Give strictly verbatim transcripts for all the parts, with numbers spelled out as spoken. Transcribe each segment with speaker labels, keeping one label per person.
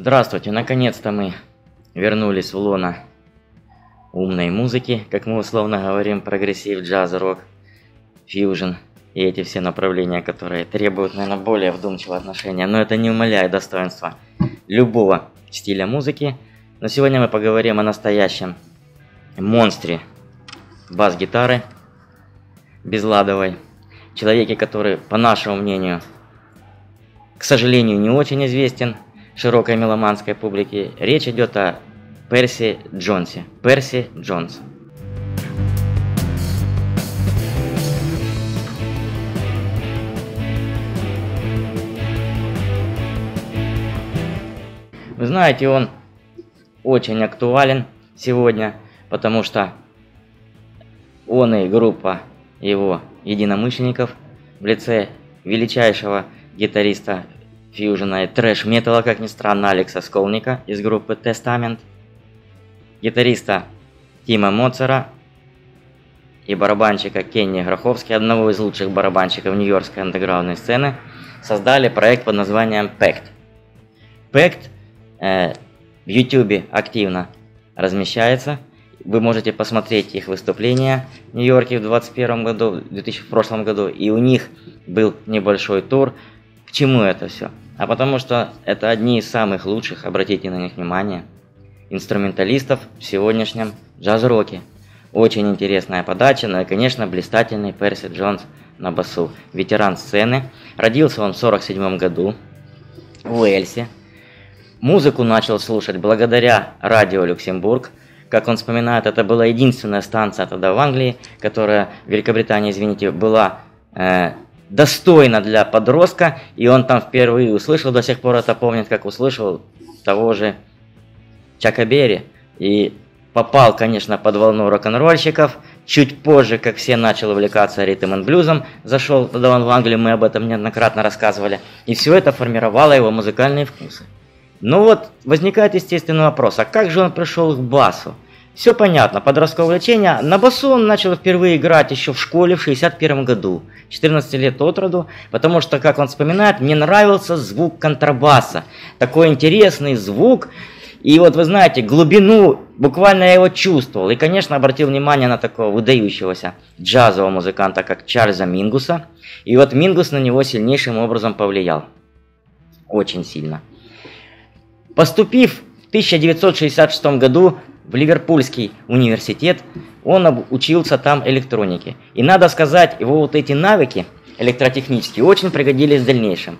Speaker 1: Здравствуйте, наконец-то мы вернулись в лоно умной музыки, как мы условно говорим, прогрессив, джаз, рок, фьюжн и эти все направления, которые требуют, наверное, более вдумчивого отношения. Но это не умаляет достоинства любого стиля музыки. Но сегодня мы поговорим о настоящем монстре бас-гитары безладовой, человеке, который, по нашему мнению, к сожалению, не очень известен широкой меломанской публике. Речь идет о Перси Джонсе. Перси Джонс. Вы знаете, он очень актуален сегодня, потому что он и группа его единомышленников в лице величайшего гитариста фьюжена и трэш-металла, как ни странно, Алекса Сколника из группы Testament, гитариста Тима Моцера и барабанщика Кенни Гроховски, одного из лучших барабанщиков нью-йоркской андеграундной сцены, создали проект под названием пэкт. пэкт э, в YouTube активно размещается. Вы можете посмотреть их выступления в Нью-Йорке в двадцать первом году, в две тысячи в прошлом году, и у них был небольшой тур. К чему это все? А потому что это одни из самых лучших, обратите на них внимание, инструменталистов в сегодняшнем джаз-роке. Очень интересная подача, ну и, конечно, блистательный Перси Джонс на басу. Ветеран сцены. Родился он в сорок седьмом году в Уэльсе. Музыку начал слушать благодаря радио Люксембург. Как он вспоминает, это была единственная станция тогда в Англии, которая, в Великобритании, извините, была э, достойна для подростка, и он там впервые услышал, до сих пор это помнит, как услышал того же Чака Берри, и попал, конечно, под волну рок-н-ролльщиков. Чуть позже, как все, начал увлекаться ритм энд блюзом, зашел тогда он в Англию, мы об этом неоднократно рассказывали, и все это формировало его музыкальные вкусы. Ну вот, возникает естественный вопрос, а как же он пришел к басу? Все понятно, подростковое увлечение. На басу он начал впервые играть еще в школе в шестьдесят первом году, четырнадцать лет от роду, потому что, как он вспоминает, мне нравился звук контрабаса, такой интересный звук, и вот вы знаете, глубину, буквально я его чувствовал, и, конечно, обратил внимание на такого выдающегося джазового музыканта, как Чарльза Мингуса, и вот Мингус на него сильнейшим образом повлиял, очень сильно. Поступив в тысяча девятьсот шестьдесят шестом году в Ливерпульский университет, он учился там электронике. И надо сказать, его вот эти навыки электротехнические очень пригодились в дальнейшем.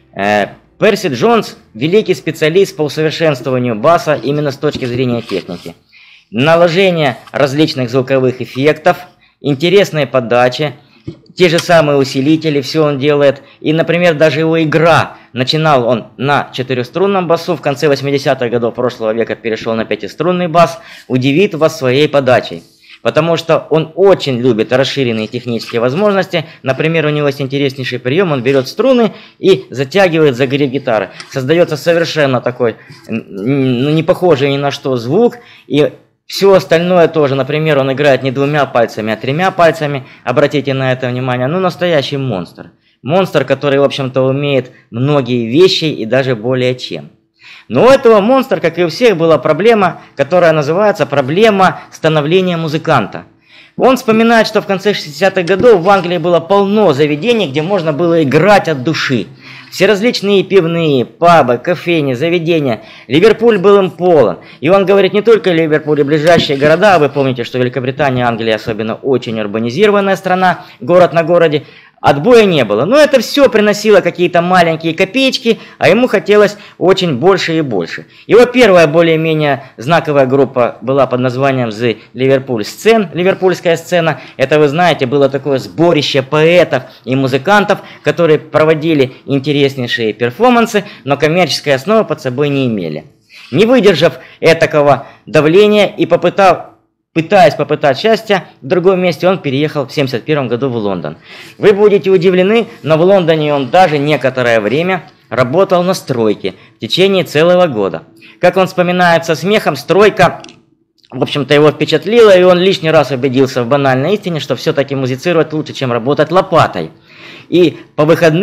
Speaker 1: Перси Джонс – великий специалист по усовершенствованию баса именно с точки зрения техники. Наложение различных звуковых эффектов, интересные подачи, те же самые усилители, все он делает. И, например, даже его игра. Начинал он на четырехструнном басу, в конце восьмидесятых годов прошлого века перешел на пятиструнный бас. Удивит вас своей подачей. Потому что он очень любит расширенные технические возможности. Например, у него есть интереснейший прием. Он берет струны и затягивает загреб гитары. Создается совершенно такой, ну, не похожий ни на что звук. И все остальное тоже, например, он играет не двумя пальцами, а тремя пальцами. Обратите на это внимание. Ну, настоящий монстр. Монстр, который, в общем-то, умеет многие вещи и даже более чем. Но у этого монстра, как и у всех, была проблема, которая называется проблема становления музыканта. Он вспоминает, что в конце шестидесятых годов в Англии было полно заведений, где можно было играть от души. Все различные пивные, пабы, кофейни, заведения. Ливерпуль был им полон. И он говорит не только Ливерпуль и ближайшие города. Вы помните, что Великобритания, Англия особенно очень урбанизированная страна, город на городе. Отбоя не было. Но это все приносило какие-то маленькие копеечки, а ему хотелось очень больше и больше. Его первая более-менее знаковая группа была под названием The Liverpool Scene, ливерпульская сцена. Это, вы знаете, было такое сборище поэтов и музыкантов, которые проводили интереснейшие перформансы, но коммерческой основы под собой не имели. Не выдержав этакого давления и попытав Пытаясь попытать счастья в другом месте, он переехал в семьдесят первом году в Лондон. Вы будете удивлены, но в Лондоне он даже некоторое время работал на стройке в течение целого года. Как он вспоминает со смехом, стройка, в общем-то, его впечатлила, и он лишний раз убедился в банальной истине, что все-таки музицировать лучше, чем работать лопатой. И по выходным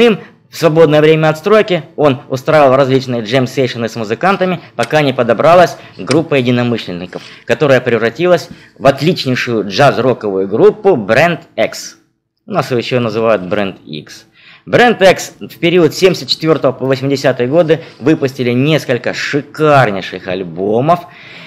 Speaker 1: в свободное время от стройки он устраивал различные джем-сейшены с музыкантами, пока не подобралась группа единомышленников, которая превратилась в отличнейшую джаз-роковую группу Brand X. У нас ее еще называют Brand X. Brand X в период с семьдесят четвёртого по восьмидесятые годы выпустили несколько шикарнейших альбомов.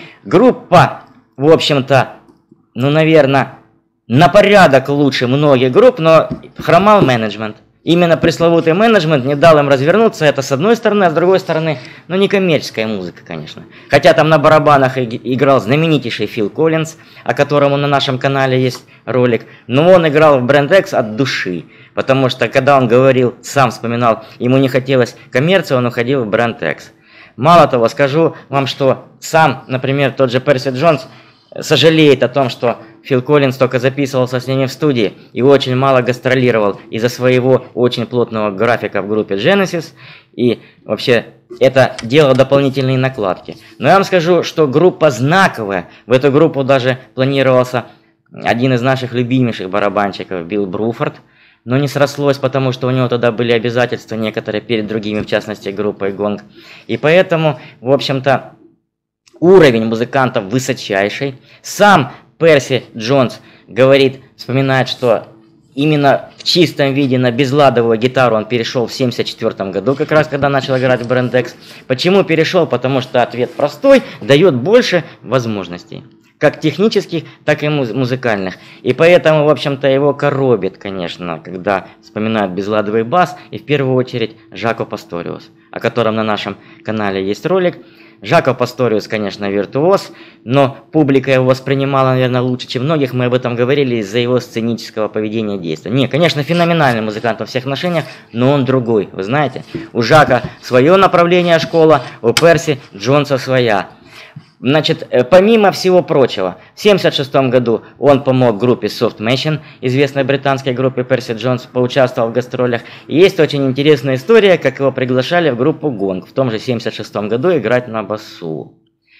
Speaker 1: Группа, в общем-то, ну, наверное, на порядок лучше многих групп, но хромал менеджмент. Именно пресловутый менеджмент не дал им развернуться, это с одной стороны, а с другой стороны, ну, не коммерческая музыка, конечно. Хотя там на барабанах играл знаменитейший Фил Коллинз, о котором на нашем канале есть ролик, но он играл в Brand X от души, потому что, когда он говорил, сам вспоминал, ему не хотелось коммерции, он уходил в Brand X. Мало того, скажу вам, что сам, например, тот же Перси Джонс сожалеет о том, что Фил Коллинз только записывался с ними в студии и очень мало гастролировал из-за своего очень плотного графика в группе Genesis, и вообще это делало дополнительные накладки. Но я вам скажу, что группа знаковая, в эту группу даже планировался один из наших любимейших барабанщиков Билл Бруфорд, но не срослось, потому что у него тогда были обязательства некоторые перед другими, в частности группой Гонг, и поэтому, в общем-то, уровень музыкантов высочайший. Сам Перси Джонс говорит, вспоминает, что именно в чистом виде на безладовую гитару он перешел в семьдесят четвёртом году, как раз когда начал играть в Brand X. Почему перешел? Потому что ответ простой, дает больше возможностей. Как технических, так и музыкальных. И поэтому, в общем-то, его коробит, конечно, когда вспоминают безладовый бас, и в первую очередь Жако Пасториус, о котором на нашем канале есть ролик. Жако Пасториус, конечно, виртуоз, но публика его воспринимала, наверное, лучше, чем многих. Мы об этом говорили из-за его сценического поведения действия. Не, конечно, феноменальный музыкант во всех отношениях, но он другой, вы знаете. У Жака свое направление школа, у Перси Джонса своя. Значит, помимо всего прочего, в семьдесят шестом году он помог группе Soft Machine, известной британской группе Перси Джонс, поучаствовал в гастролях. И есть очень интересная история, как его приглашали в группу Гонг в том же семьдесят шестом году играть на басу.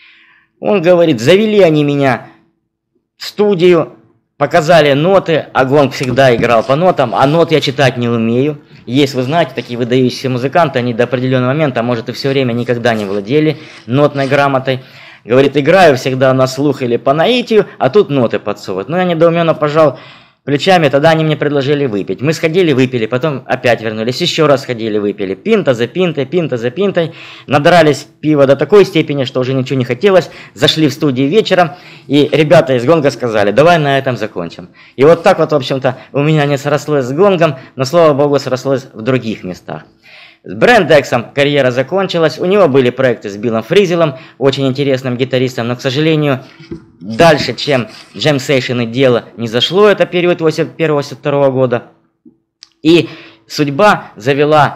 Speaker 1: Он говорит, завели они меня в студию, показали ноты, а Гонг всегда играл по нотам, а нот я читать не умею. Есть, вы знаете, такие выдающиеся музыканты, они до определенного момента, а может и все время никогда не владели нотной грамотой. Говорит, играю всегда на слух или по наитию, а тут ноты подсовывают. Ну, я недоуменно пожал плечами, тогда они мне предложили выпить. Мы сходили, выпили, потом опять вернулись, еще раз сходили, выпили. Пинта за пинтой, пинта за пинтой. Надрались пиво до такой степени, что уже ничего не хотелось. Зашли в студию вечером, и ребята из Гонга сказали, давай на этом закончим. И вот так вот, в общем-то, у меня не срослось с Гонгом, но, слава богу, срослось в других местах. С Brand X карьера закончилась, у него были проекты с Биллом Фризелом, очень интересным гитаристом, но, к сожалению, дальше, чем джем-сейшены, дело не зашло, это период восемьдесят первого — восемьдесят второго года. И судьба завела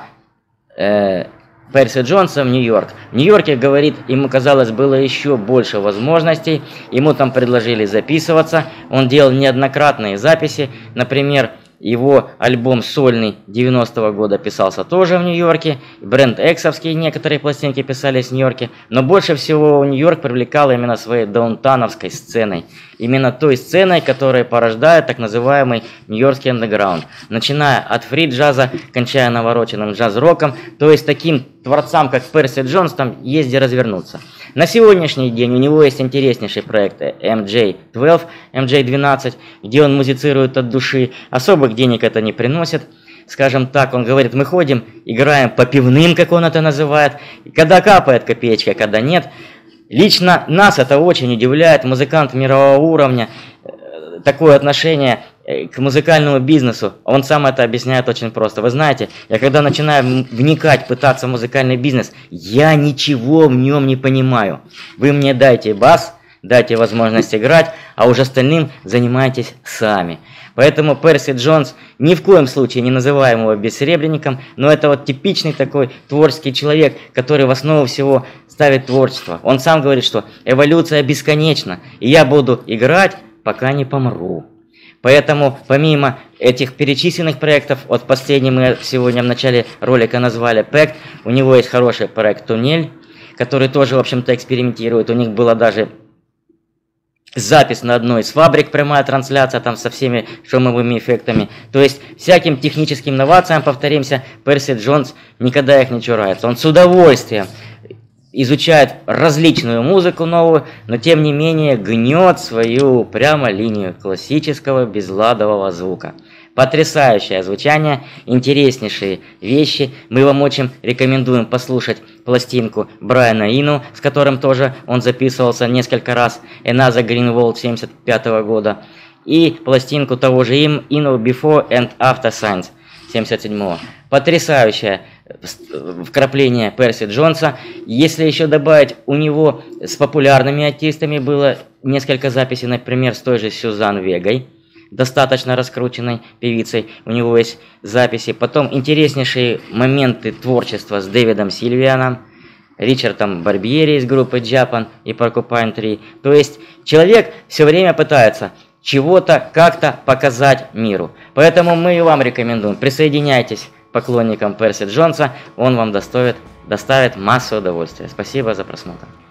Speaker 1: э, Перси Джонса в Нью-Йорк. В Нью-Йорке, говорит, ему, казалось, было еще больше возможностей, ему там предложили записываться, он делал неоднократные записи, например, его альбом сольный девяностого года писался тоже в Нью-Йорке, Brand X-овские некоторые пластинки писались в Нью-Йорке, но больше всего Нью-Йорк привлекал именно своей даунтановской сценой, именно той сценой, которая порождает так называемый нью-йоркский андеграунд, начиная от фри-джаза, кончая навороченным джаз-роком, то есть таким творцам, как Перси Джонс, там есть где развернуться. На сегодняшний день у него есть интереснейший проект эм джей двенадцать, эм джей двенадцать, где он музицирует от души, особых денег это не приносит. Скажем так, он говорит, мы ходим, играем по пивным, как он это называет, когда капает копеечка, когда нет. Лично нас это очень удивляет, музыкант мирового уровня, такое отношение к музыкальному бизнесу, он сам это объясняет очень просто. Вы знаете, я когда начинаю вникать, пытаться в музыкальный бизнес, я ничего в нем не понимаю. Вы мне дайте бас, дайте возможность играть, а уже остальным занимайтесь сами. Поэтому Перси Джонс ни в коем случае не называем его бессеребренником, но это вот типичный такой творческий человек, который в основу всего ставит творчество. Он сам говорит, что эволюция бесконечна, и я буду играть, пока не помру. Поэтому помимо этих перечисленных проектов, вот последний мы сегодня в начале ролика назвали Пэкт, у него есть хороший проект Туннель, который тоже, в общем-то, экспериментирует. У них было даже запись на одной из фабрик, прямая трансляция там со всеми шумовыми эффектами. То есть всяким техническим инновациям, повторимся, Перси Джонс никогда их не чурается. Он с удовольствием изучает различную музыку новую, но тем не менее гнет свою прямо линию классического безладового звука. Потрясающее звучание, интереснейшие вещи. Мы вам очень рекомендуем послушать пластинку Брайана Ину, с которым тоже он записывался несколько раз, Another Green World семьдесят пятого года, и пластинку того же им Ину Before and After Science семьдесят седьмого. Потрясающее вкрапление Перси Джонса. Если еще добавить, у него с популярными артистами было несколько записей, например, с той же Сюзан Вегой, достаточно раскрученной певицей, у него есть записи. Потом интереснейшие моменты творчества с Дэвидом Сильвианом, Ричардом Барбьери из группы Japan и Porcupine Tree. То есть человек все время пытается чего-то как-то показать миру. Поэтому мы и вам рекомендуем, присоединяйтесь к поклонникам Перси Джонса, он вам доставит, доставит массу удовольствия. Спасибо за просмотр.